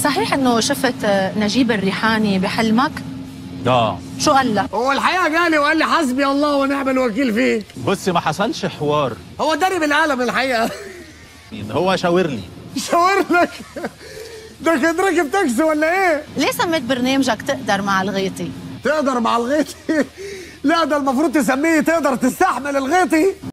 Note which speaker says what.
Speaker 1: صحيح انه شفت نجيب الريحاني بحلمك؟ شو قال لك؟
Speaker 2: هو الحقيقه جالي وقال لي حسبي الله ونعم الوكيل فيك.
Speaker 3: بصي ما حصلش حوار،
Speaker 2: هو داري بالقلم الحقيقه.
Speaker 3: هو شاور لي.
Speaker 2: شاور لك؟ ده كان راكب تاكسي ولا ايه؟
Speaker 1: ليه سميت برنامجك تقدر مع الغيطي؟
Speaker 2: تقدر مع الغيطي؟ لا ده المفروض تسميه تقدر تستحمل الغيطي.